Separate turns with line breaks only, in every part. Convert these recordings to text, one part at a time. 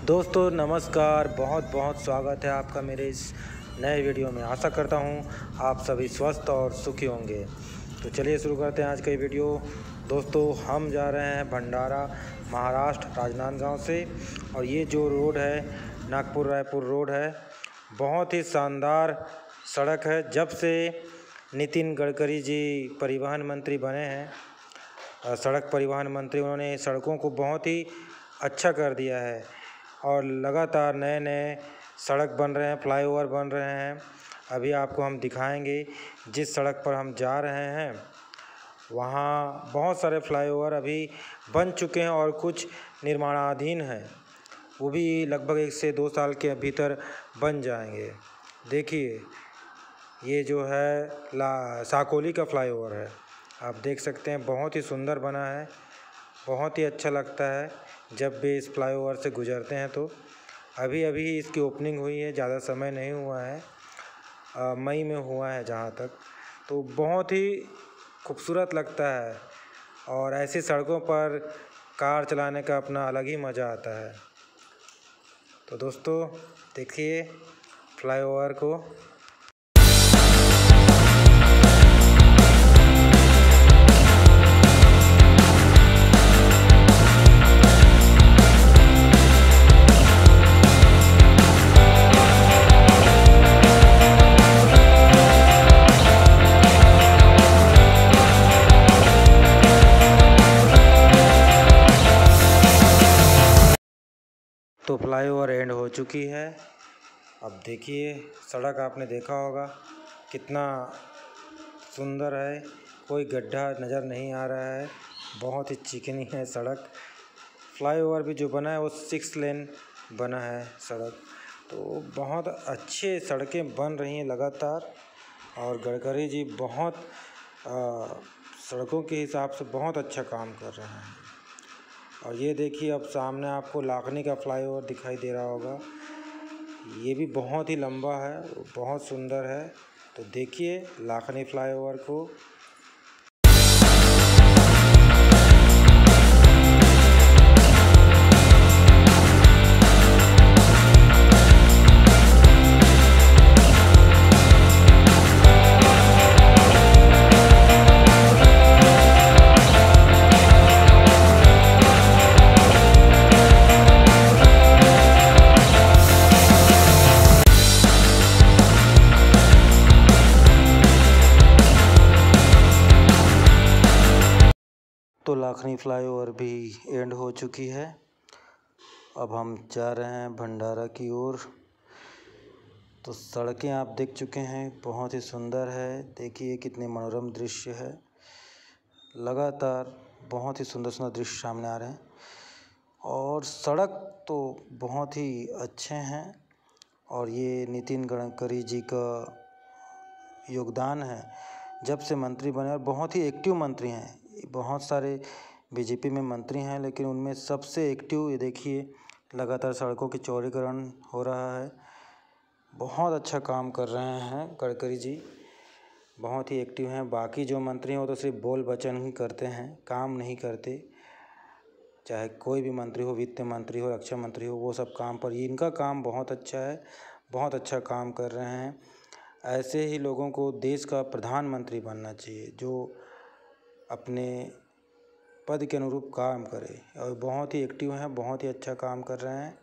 दोस्तों नमस्कार, बहुत बहुत स्वागत है आपका मेरे इस नए वीडियो में। आशा करता हूँ आप सभी स्वस्थ और सुखी होंगे। तो चलिए शुरू करते हैं आज का ये वीडियो। दोस्तों हम जा रहे हैं भंडारा महाराष्ट्र, राजनांदगांव से। और ये जो रोड है नागपुर रायपुर रोड है, बहुत ही शानदार सड़क है। जब से नितिन गडकरी जी परिवहन मंत्री बने हैं, सड़क परिवहन मंत्री, उन्होंने सड़कों को बहुत ही अच्छा कर दिया है और लगातार नए नए सड़क बन रहे हैं, फ्लाईओवर बन रहे हैं। अभी आपको हम दिखाएंगे जिस सड़क पर हम जा रहे हैं वहाँ बहुत सारे फ्लाईओवर अभी बन चुके हैं और कुछ निर्माणाधीन हैं। वो भी लगभग 1 से 2 साल के भीतर बन जाएंगे। देखिए ये जो है साकोली का फ्लाईओवर है, आप देख सकते हैं, बहुत ही सुंदर बना है। बहुत ही अच्छा लगता है जब भी इस फ्लाईओवर से गुजरते हैं। तो अभी अभी इसकी ओपनिंग हुई है, ज़्यादा समय नहीं हुआ है, मई में हुआ है जहाँ तक। तो बहुत ही खूबसूरत लगता है और ऐसी सड़कों पर कार चलाने का अपना अलग ही मज़ा आता है। तो दोस्तों देखिए फ्लाईओवर को। तो फ्लाईओवर एंड हो चुकी है। अब देखिए सड़क, आपने देखा होगा कितना सुंदर है, कोई गड्ढा नज़र नहीं आ रहा है, बहुत ही चिकनी है सड़क। फ्लाईओवर भी जो बना है वो 6 लेन बना है सड़क। तो बहुत अच्छे सड़कें बन रही हैं लगातार और गडकरी जी बहुत सड़कों के हिसाब से बहुत अच्छा काम कर रहे हैं। और ये देखिए अब सामने आपको लाखनी का फ्लाईओवर दिखाई दे रहा होगा, ये भी बहुत ही लंबा है, बहुत सुंदर है। तो देखिए लाखनी फ्लाईओवर को। तो लाखनी फ्लाईओवर भी एंड हो चुकी है। अब हम जा रहे हैं भंडारा की ओर। तो सड़कें आप देख चुके हैं, बहुत ही सुंदर है। देखिए कितने मनोरम दृश्य है, लगातार बहुत ही सुंदर सुंदर दृश्य सामने आ रहे हैं। और सड़क तो बहुत ही अच्छे हैं और ये नितिन गडकरी जी का योगदान है जब से मंत्री बने, और बहुत ही एक्टिव मंत्री हैं। बहुत सारे बीजेपी में मंत्री हैं लेकिन उनमें सबसे एक्टिव, ये देखिए लगातार सड़कों की चौड़ीकरण हो रहा है। बहुत अच्छा काम कर रहे हैं गडकरी जी, बहुत ही एक्टिव हैं। बाकी जो मंत्री हैं वो तो सिर्फ बोल वचन ही करते हैं, काम नहीं करते। चाहे कोई भी मंत्री हो, वित्त मंत्री हो, रक्षा मंत्री हो, वो सब काम पर, इनका काम बहुत अच्छा है, बहुत अच्छा काम कर रहे हैं। ऐसे ही लोगों को देश का प्रधानमंत्री बनना चाहिए जो अपने पद के अनुरूप काम करे। और बहुत ही एक्टिव हैं, बहुत ही अच्छा काम कर रहे हैं।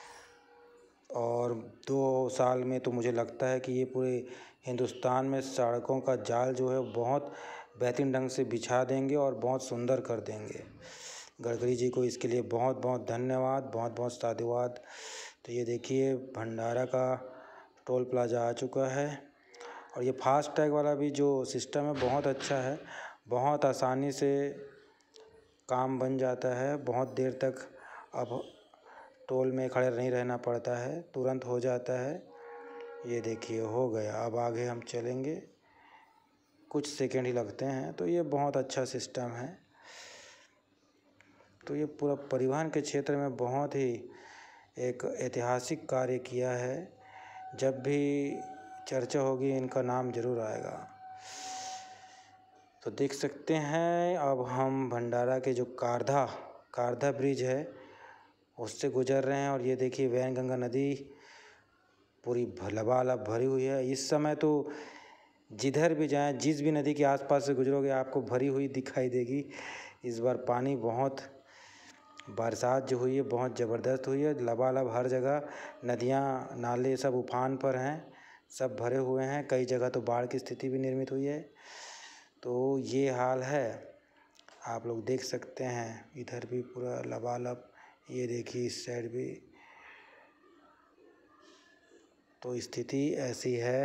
और 2 साल में तो मुझे लगता है कि ये पूरे हिंदुस्तान में सड़कों का जाल जो है बहुत बेहतरीन ढंग से बिछा देंगे और बहुत सुंदर कर देंगे। गडकरी जी को इसके लिए बहुत बहुत धन्यवाद, बहुत बहुत साधुवाद। तो ये देखिए भंडारा का टोल प्लाजा आ चुका है और ये फास्ट टैग वाला भी जो सिस्टम है बहुत अच्छा है, बहुत आसानी से काम बन जाता है। बहुत देर तक अब टोल में खड़े नहीं रहना पड़ता है, तुरंत हो जाता है। ये देखिए हो गया। अब आगे हम चलेंगे, कुछ सेकंड ही लगते हैं। तो ये बहुत अच्छा सिस्टम है। तो ये पूरा परिवहन के क्षेत्र में बहुत ही एक ऐतिहासिक कार्य किया है। जब भी चर्चा होगी इनका नाम ज़रूर आएगा। तो देख सकते हैं अब हम भंडारा के जो कारधा ब्रिज है उससे गुजर रहे हैं। और ये देखिए वैनगंगा नदी पूरी लबालब भरी हुई है। इस समय तो जिधर भी जाएं, जिस भी नदी के आसपास से गुजरोगे आपको भरी हुई दिखाई देगी। इस बार पानी बहुत, बरसात जो हुई है बहुत ज़बरदस्त हुई है। लबालब हर जगह नदियाँ नाले सब उफान पर हैं, सब भरे हुए हैं। कई जगह तो बाढ़ की स्थिति भी निर्मित हुई है। तो ये हाल है, आप लोग देख सकते हैं। इधर भी पूरा लबालब, ये देखिए इस साइड भी। तो स्थिति ऐसी है।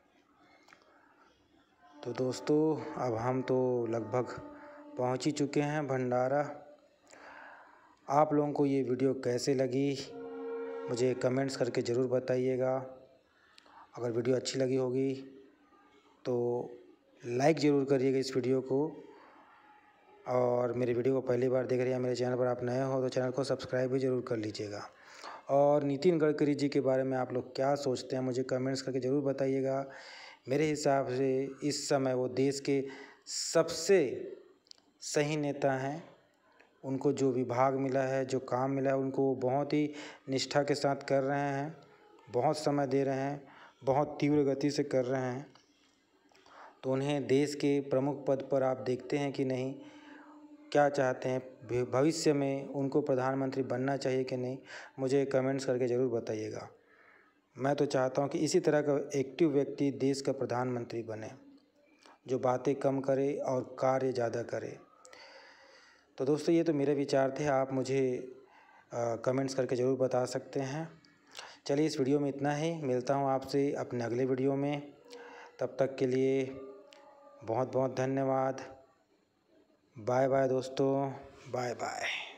तो दोस्तों अब हम तो लगभग पहुंच ही चुके हैं भंडारा। आप लोगों को ये वीडियो कैसे लगी मुझे कमेंट्स करके ज़रूर बताइएगा। अगर वीडियो अच्छी लगी होगी तो लाइक ज़रूर करिएगा इस वीडियो को। और मेरे वीडियो को पहली बार देख रहे हैं, मेरे चैनल पर आप नए हो तो चैनल को सब्सक्राइब भी ज़रूर कर लीजिएगा। और नितिन गडकरी जी के बारे में आप लोग क्या सोचते हैं मुझे कमेंट्स करके ज़रूर बताइएगा। मेरे हिसाब से इस समय वो देश के सबसे सही नेता हैं। उनको जो विभाग मिला है, जो काम मिला है, उनको बहुत ही निष्ठा के साथ कर रहे हैं, बहुत समय दे रहे हैं, बहुत तीव्र गति से कर रहे हैं। तो उन्हें देश के प्रमुख पद पर आप देखते हैं कि नहीं, क्या चाहते हैं भविष्य में उनको प्रधानमंत्री बनना चाहिए कि नहीं, मुझे कमेंट्स करके ज़रूर बताइएगा। मैं तो चाहता हूं कि इसी तरह का एक्टिव व्यक्ति देश का प्रधानमंत्री बने, जो बातें कम करे और कार्य ज़्यादा करे। तो दोस्तों ये तो मेरे विचार थे, आप मुझे कमेंट्स करके ज़रूर बता सकते हैं। चलिए इस वीडियो में इतना ही, मिलता हूं आपसे अपने अगले वीडियो में। तब तक के लिए बहुत बहुत धन्यवाद। बाय बाय दोस्तों, बाय बाय।